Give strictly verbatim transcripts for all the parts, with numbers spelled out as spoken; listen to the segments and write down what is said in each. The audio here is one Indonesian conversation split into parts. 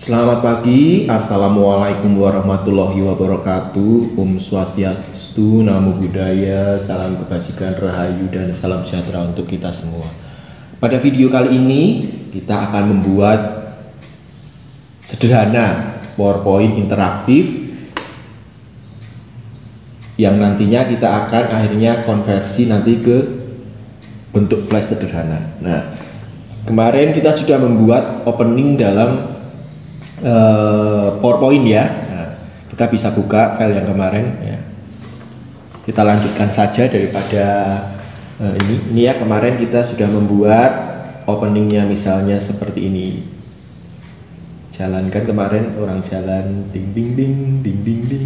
Selamat pagi, Assalamualaikum warahmatullahi wabarakatuh. Om Swastiastu, Namo Buddhaya, salam kebajikan, rahayu, dan salam sejahtera untuk kita semua. Pada video kali ini, kita akan membuat sederhana PowerPoint interaktif yang nantinya kita akan akhirnya konversi nanti ke bentuk flash sederhana. Nah, kemarin kita sudah membuat opening dalam Uh, PowerPoint ya. Nah, kita bisa buka file yang kemarin ya. Kita lanjutkan saja daripada uh, ini. Ini ya, kemarin kita sudah membuat openingnya misalnya seperti ini. Jalankan kemarin orang jalan ding ding ding ding ding ding.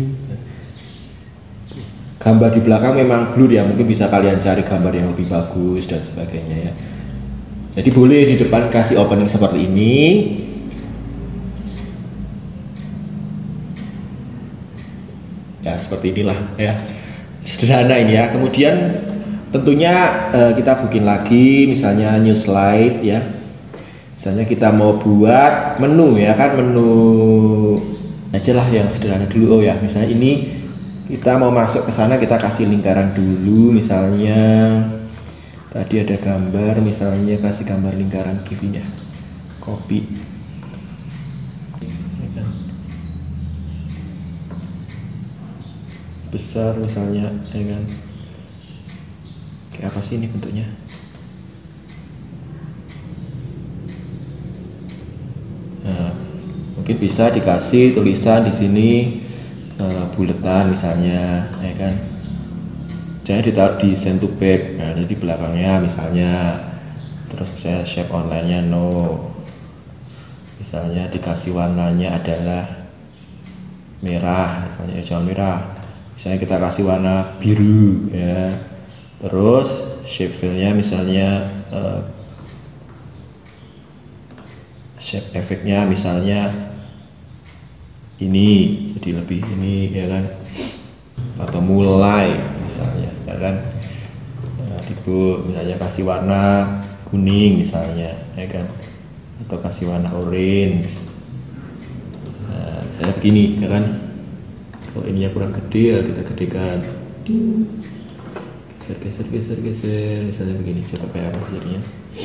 Gambar di belakang memang blur ya, mungkin bisa kalian cari gambar yang lebih bagus dan sebagainya ya. Jadi boleh di depan kasih opening seperti ini. Ya seperti inilah ya, sederhana ini ya. Kemudian tentunya eh, kita bikin lagi misalnya new slide ya. Misalnya kita mau buat menu ya kan, menu aja lah yang sederhana dulu. Oh ya, misalnya ini kita mau masuk ke sana, kita kasih lingkaran dulu. Misalnya tadi ada gambar, misalnya kasih gambar lingkaran givinya, copy. Besar misalnya dengan kayak apa sih ini bentuknya? Nah, mungkin bisa dikasih tulisan di sini uh, buletan misalnya, ya kan? Jangan ditaruh di send to back. Nah, jadi belakangnya misalnya, terus saya shape online-nya no. Misalnya dikasih warnanya adalah merah, misalnya hijau merah. Misalnya kita kasih warna biru ya, terus shape fill-nya misalnya uh, shape efeknya misalnya ini, jadi lebih ini ya kan, atau mulai misalnya ya kan. Nah, tipe misalnya kasih warna kuning misalnya ya kan, atau kasih warna orange. Nah, saya begini ya kan. Kalau ini yang kurang gede ya kita gedekan, geser geser geser geser misalnya begini. Coba kayak apa sih jadinya,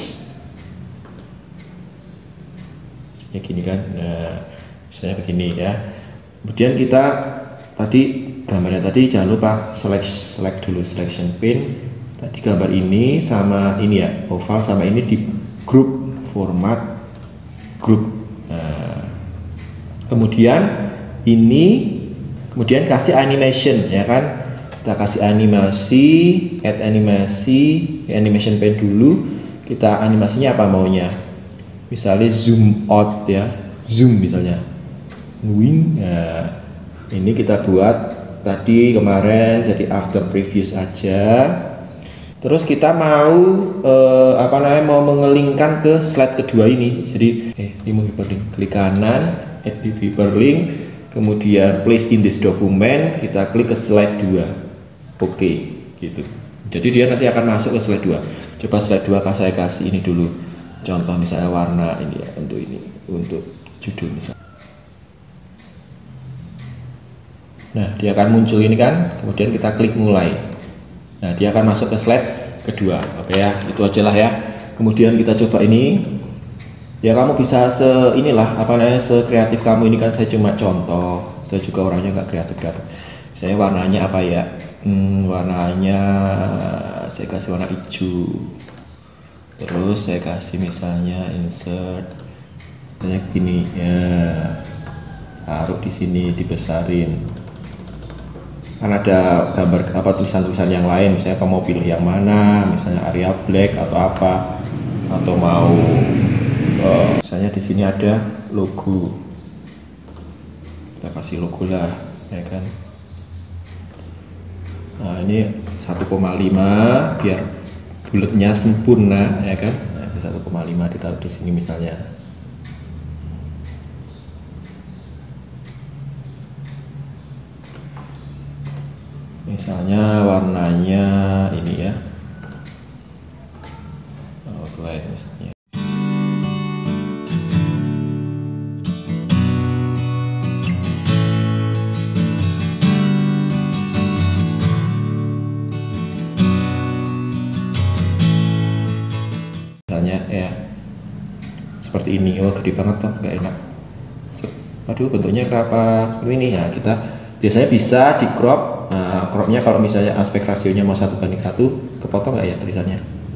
ya gini kan. Nah, misalnya begini ya. Kemudian kita tadi gambarnya tadi jangan lupa select select dulu, selection pin. Tadi gambar ini sama ini ya, oval sama ini di group, format group. Nah, kemudian ini kemudian kasih animation ya kan, kita kasih animasi, add animasi, animation pen dulu. Kita animasinya apa maunya, misalnya zoom out ya, zoom misalnya wing. Nah, ini kita buat tadi kemarin jadi after previews aja. Terus kita mau eh, apa namanya, mau mengelingkan ke slide kedua ini. Jadi eh remove hyperlink, klik kanan, edit hyperlink, kemudian place in this document, kita klik ke slide dua. Oke, okay, gitu. Jadi dia nanti akan masuk ke slide dua. Coba slide dua saya kasih ini dulu. Contoh misalnya warna ini ya, untuk ini, untuk judul misalnya. Nah, dia akan muncul ini kan. Kemudian kita klik mulai. Nah, dia akan masuk ke slide kedua. Oke okay ya, itu aja lah ya. Kemudian kita coba ini. Ya kamu bisa se inilah apa namanya, sekreatif kamu. Ini kan saya cuma contoh, saya juga orangnya nggak kreatif kreatif. Saya warnanya apa ya, hmm, warnanya saya kasih warna hijau. Terus saya kasih misalnya insert kayak gini ya, taruh di sini, dibesarin. Kan ada gambar apa, tulisan-tulisan yang lain, misalnya kamu mau pilih yang mana, misalnya area black atau apa, atau mau Uh, misalnya di sini ada logo, kita kasih logo lah ya kan. Nah, ini satu koma lima biar bulatnya sempurna ya kan. Nah, satu koma lima ditaruh di sini misalnya. Misalnya warnanya ini ya, outline misalnya. seperti ini. Oh gede banget tuh, nggak enak. Aduh bentuknya kenapa seperti ini ya. Kita biasanya bisa di crop. Nah, cropnya kalau misalnya aspek rasionya mau satu banding satu, kepotong nggak ya tulisannya?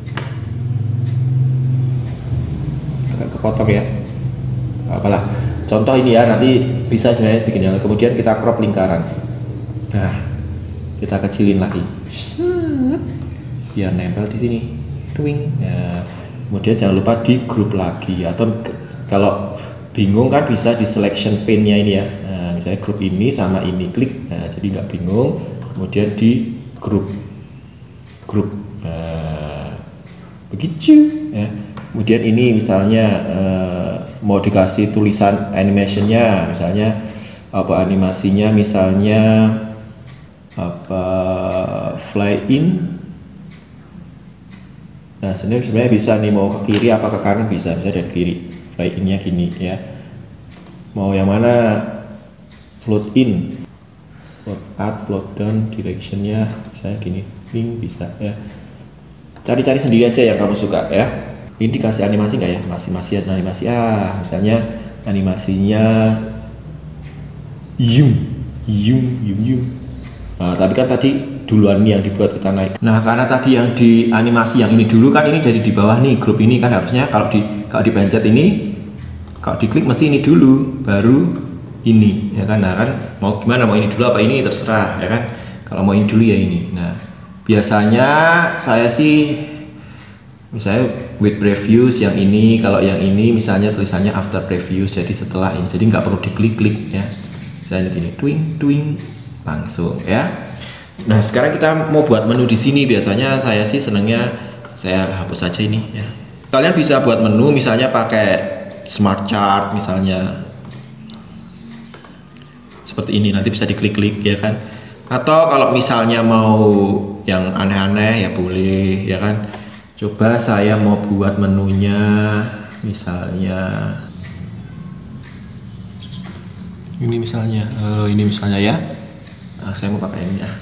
Agak kepotong ya. Apalah. Contoh ini ya, nanti bisa sebenarnya bikin yang kemudian kita crop lingkaran. Nah, kita kecilin lagi. Biar nempel di sini. Twing. Nah, kemudian jangan lupa di group lagi, atau kalau bingung kan bisa di selection pane-nya ini ya. Nah, misalnya grup ini sama ini klik, nah, jadi nggak bingung. Kemudian di grup, grup, nah, begitu. Ya. Kemudian ini misalnya uh, mau dikasih tulisan animationnya, misalnya apa animasinya, misalnya apa fly in. Nah sebenarnya bisa nih mau ke kiri apa ke kanan bisa, bisa dari kiri. Fly in-nya gini ya. Mau yang mana? Float in, float up, float down, directionnya saya gini, ini bisa ya. Cari-cari sendiri aja yang kamu suka ya. Ini dikasih animasi nggak ya? Masih-masih animasi ah, misalnya animasinya yum, yum, yum, yum. Nah, tapi kan tadi duluan ini yang dibuat kita naik. Nah, karena tadi yang di animasi yang ini dulu kan ini jadi di bawah nih, grup ini kan harusnya kalau di kalau dipencet ini, kalau diklik mesti ini dulu, baru ini, ya kan? Nah, kan mau gimana, mau ini dulu apa ini terserah, ya kan? Kalau mau ini dulu ya ini. Nah, biasanya saya sih, misalnya with previews yang ini, kalau yang ini misalnya tulisannya after previews, jadi setelah ini, jadi nggak perlu diklik-klik ya. Saya ini twing, twing, langsung ya. Nah, sekarang kita mau buat menu di sini. Biasanya saya sih senangnya saya hapus aja ini ya. Kalian bisa buat menu misalnya pakai smart chart misalnya seperti ini, nanti bisa diklik-klik ya kan. Atau kalau misalnya mau yang aneh-aneh ya boleh ya kan. Coba saya mau buat menunya misalnya ini misalnya, uh, ini misalnya ya. Nah, saya mau pakai ini ya.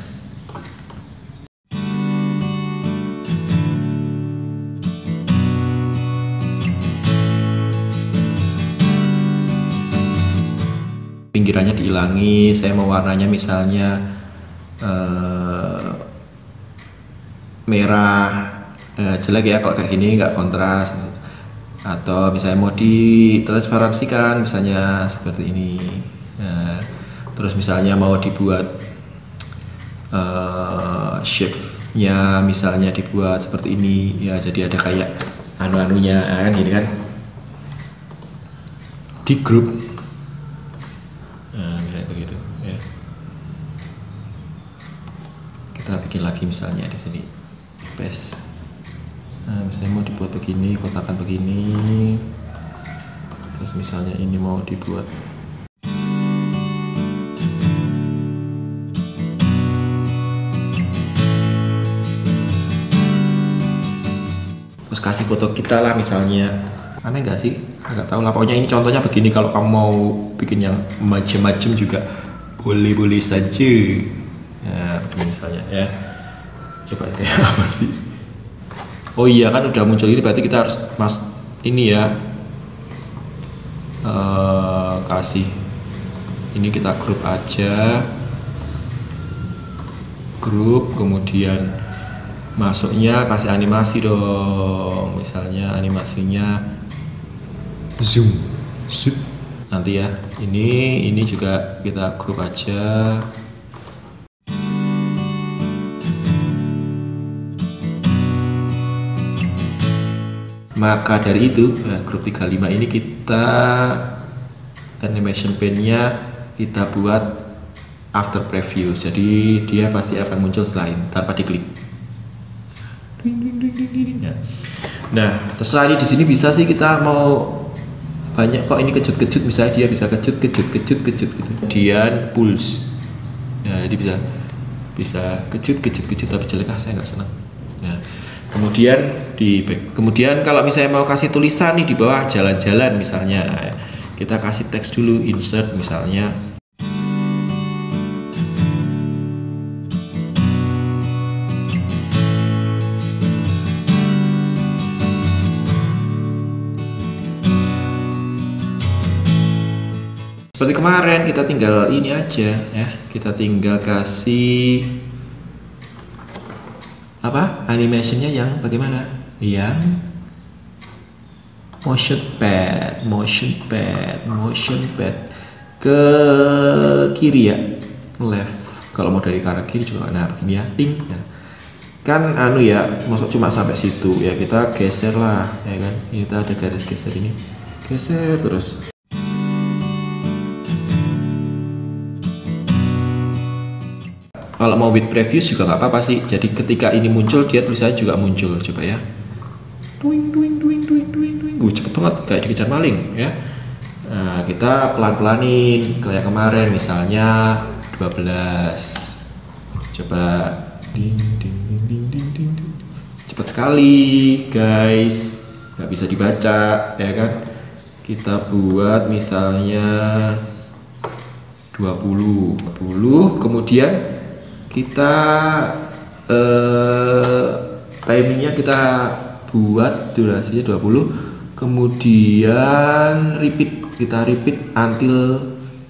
Pinggirannya dihilangi, saya mau warnanya misalnya uh, merah, uh, jelek ya kalau kayak gini, nggak kontras. Atau misalnya mau ditransparansikan misalnya seperti ini. Nah, terus misalnya mau dibuat uh, shape-nya misalnya dibuat seperti ini ya, jadi ada kayak anu-anunya kan gini kan, di grup. Nah, misalnya begitu ya. Kita bikin lagi misalnya di sini paste. Nah, misalnya mau dibuat begini, kotakan begini. Terus misalnya ini mau dibuat terus kasih foto kita lah misalnya. Aneh nggak sih? Agak tahu lah, pokoknya ini contohnya begini. Kalau kamu mau bikin yang macam-macam juga boleh-boleh saja. Nah, misalnya ya, coba kayak apa sih? Oh iya kan udah muncul ini, berarti kita harus mas ini ya, uh, kasih ini, kita grup aja, grup, kemudian masuknya kasih animasi dong, misalnya animasinya zoom, shoot. Nanti ya, ini ini juga kita grup aja. Maka dari itu, nah, grup tiga puluh lima ini kita animation pane-nya kita buat after preview, jadi dia pasti akan muncul selain tanpa diklik. Nah, terserah ini di sini bisa sih kita mau banyak kok ini kejut-kejut, misalnya dia bisa kejut kejut kejut kejut gitu. Kemudian pulse, nah jadi bisa bisa kejut kejut kejut tapi jelek, ah saya nggak senang. Nah, kemudian di back. Kemudian kalau misalnya mau kasih tulisan nih di bawah jalan-jalan misalnya, nah, kita kasih teks dulu, insert misalnya. seperti kemarin kita tinggal ini aja ya, kita tinggal kasih apa animationnya yang bagaimana, yang motion pad, motion pad, motion pad ke kiri ya, left. Kalau mau dari kanan kiri juga, nah begini ya, ding. Nah, kan anu ya, masuk cuma sampai situ ya, kita geser lah ya kan, kita ada garis geser ini, geser terus. Kalau mau with preview juga nggak apa-apa sih, jadi ketika ini muncul dia tulisannya juga muncul, coba ya, duing duing duing duing duing duing, uh, cepet banget kayak dikejar maling ya. Nah, kita pelan-pelanin kayak kemarin misalnya dua belas, coba ding ding ding ding ding ding ding. Cepet sekali guys, nggak bisa dibaca ya kan. Kita buat misalnya dua puluh, dua puluh, kemudian kita eh, timingnya kita buat durasinya dua puluh, kemudian repeat, kita repeat until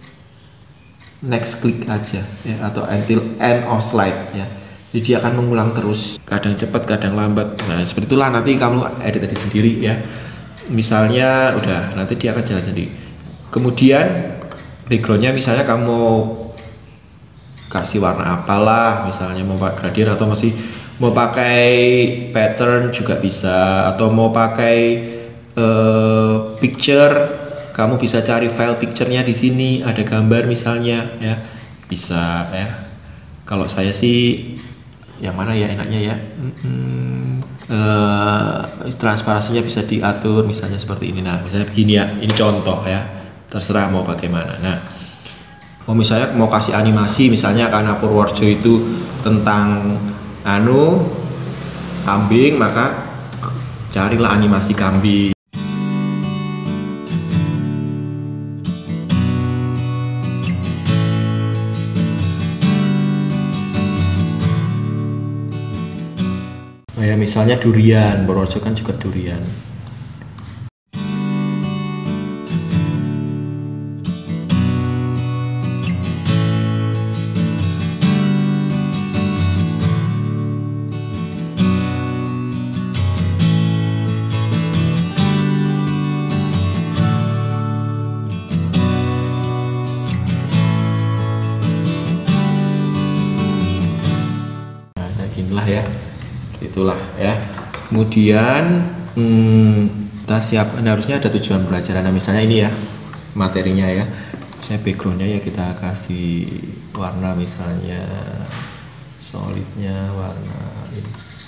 next click aja ya, atau until end of slide ya. Jadi dia akan mengulang terus, kadang cepat kadang lambat. Nah seperti itulah, nanti kamu edit edit sendiri ya. Misalnya udah, nanti dia akan jalan sendiri. Kemudian backgroundnya misalnya kamu mau kasih warna apalah, misalnya mau pakai gradient atau masih mau pakai pattern juga bisa, atau mau pakai uh, picture, kamu bisa cari file picture-nya di sini, ada gambar misalnya ya, bisa ya. Kalau saya sih yang mana ya enaknya ya, hmm, uh, transparansinya bisa diatur misalnya seperti ini. Nah misalnya begini ya, ini contoh ya, terserah mau bagaimana. Nah mau misalnya mau kasih animasi, misalnya karena Purworejo itu tentang anu kambing, maka carilah animasi kambing. Nah, ya misalnya durian, Purworejo kan juga durian. Inilah ya, itulah ya. Kemudian hmm, kita siap, nah, harusnya ada tujuan pelajaran. Nah misalnya ini ya materinya ya, saya backgroundnya ya kita kasih warna, misalnya solidnya warna ini.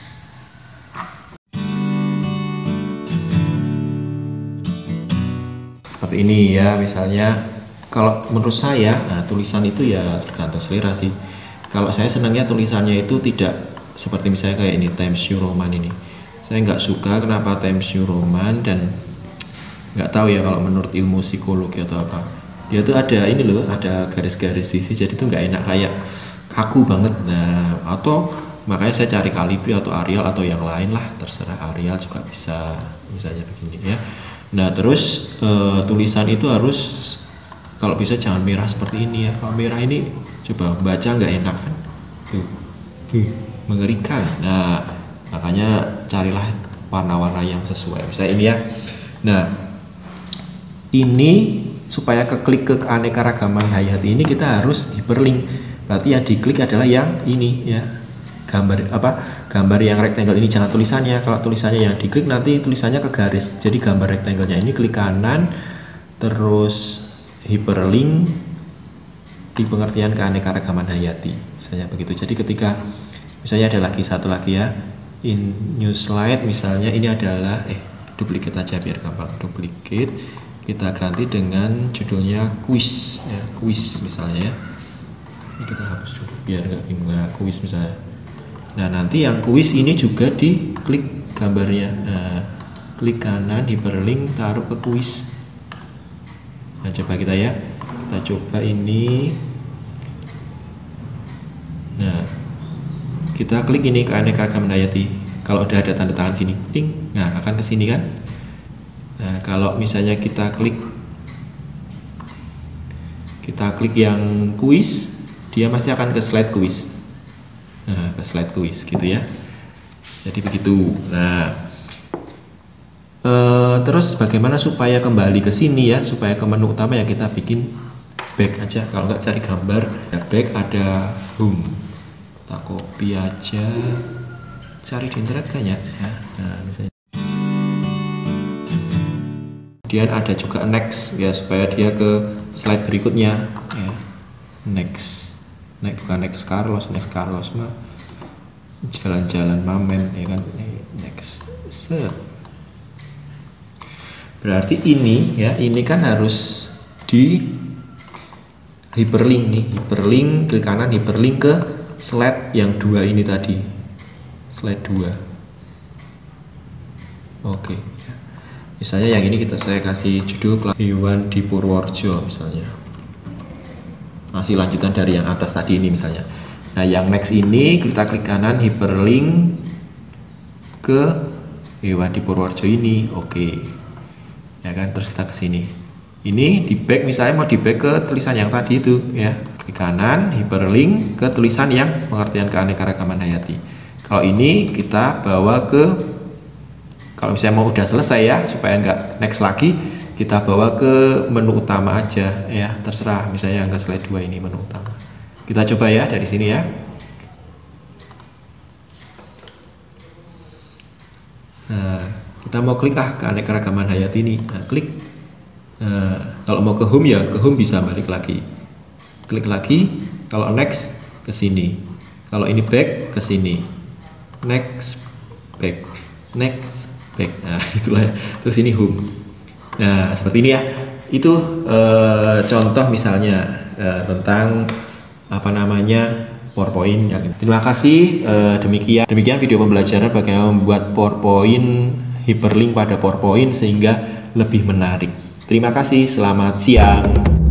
Seperti ini ya misalnya. Kalau menurut saya, nah, tulisan itu ya tergantung selera sih. Kalau saya senangnya tulisannya itu tidak seperti misalnya kayak ini Times New Roman ini. Saya nggak suka kenapa Times New Roman, dan nggak tahu ya kalau menurut ilmu psikologi atau apa. Dia tuh ada ini loh, ada garis-garis sisi, jadi tuh nggak enak, kayak kaku banget. Nah atau makanya saya cari Calibri atau Arial atau yang lain lah, terserah. Arial juga bisa misalnya begini ya. Nah terus e, tulisan itu harus kalau bisa jangan merah seperti ini ya. Kalau merah ini coba baca nggak enak kan tuh. Huh, mengerikan. Nah makanya carilah warna-warna yang sesuai, misalnya ini ya. Nah ini supaya keklik ke keanekaragaman hayati ini kita harus hyperlink, berarti yang diklik adalah yang ini ya, gambar apa, gambar yang rectangle ini, jangan tulisannya. Kalau tulisannya yang diklik nanti tulisannya ke garis, jadi gambar rectangle-nya ini klik kanan terus hyperlink di pengertian keanekaragaman hayati, misalnya begitu. Jadi ketika misalnya ada lagi satu lagi ya, in new slide misalnya, ini adalah eh duplicate aja biar gampang, duplicate, kita ganti dengan judulnya quiz ya, quiz misalnya ya. Ini kita hapus dulu biar nggak bingung, nah, quiz misalnya. Nah nanti yang quiz ini juga diklik gambarnya, nah, klik kanan hyperlink taruh ke quiz. Nah coba kita ya, kita coba ini. Nah kita klik ini keanekaragaman hayati, kalau udah ada tanda tangan gini ding, nah akan ke sini kan. Nah kalau misalnya kita klik kita klik yang kuis, dia masih akan ke slide kuis. Nah, ke slide kuis gitu ya. Jadi begitu. Nah, eh, terus bagaimana supaya kembali ke sini ya, supaya ke menu utama ya kita bikin back aja. Kalau nggak cari gambar, ada back, ada home. Kita copy aja, cari di internet kayaknya ya. Nah, misalnya. Kemudian ada juga next ya, supaya dia ke slide berikutnya ya. Next, next bukan next Carlos, next Carlos mah jalan-jalan Mamen ya kan. Next, set. Berarti ini ya, ini kan harus di hyperlink nih, hyperlink klik kanan, hyperlink ke slide yang dua ini tadi, slide dua. Oke, misalnya yang ini kita saya kasih judul hewan di Purworejo misalnya, masih lanjutan dari yang atas tadi ini misalnya. Nah, yang next ini kita klik kanan, hyperlink ke hewan di Purworejo ini. Oke, ya kan, terus kita ke sini. Ini di back, misalnya mau di back ke tulisan yang tadi itu ya, klik kanan, hyperlink ke tulisan yang pengertian keanekaragaman hayati. Kalau ini kita bawa ke, kalau misalnya mau udah selesai ya, supaya nggak next lagi, kita bawa ke menu utama aja ya, terserah. Misalnya yang ke slide dua ini menu utama. Kita coba ya dari sini ya. Nah, kita mau klik ah keanekaragaman hayati ini. Nah, klik. Nah, kalau mau ke home ya ke home, bisa balik lagi, klik lagi. Kalau next ke sini, kalau ini back ke sini, next back, next back. Nah, itulah ya. Terus ini home. Nah, seperti ini ya. Itu eh, contoh misalnya eh, tentang apa namanya PowerPoint. Terima kasih. Eh, demikian demikian video pembelajaran bagaimana membuat PowerPoint, hyperlink pada PowerPoint sehingga lebih menarik. Terima kasih, selamat siang.